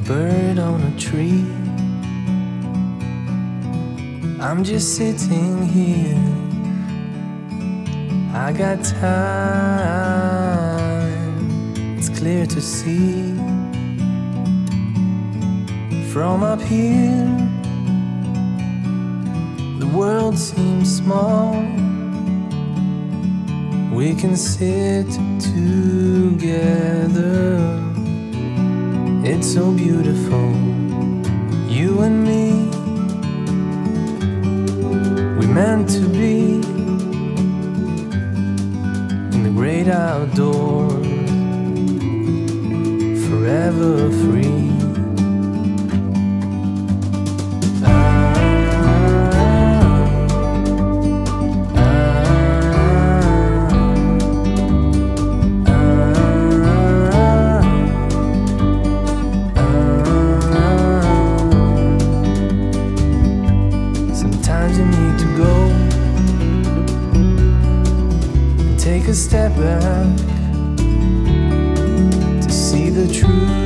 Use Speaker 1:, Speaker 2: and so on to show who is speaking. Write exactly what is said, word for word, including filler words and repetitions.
Speaker 1: bird on a tree. I'm just sitting here, I got time, it's clear to see. From up here, the world seems small. We can sit together, it's so beautiful, you and me. We meant to be in the great outdoors, forever free. Sometimes you need to go and take a step back to see the truth.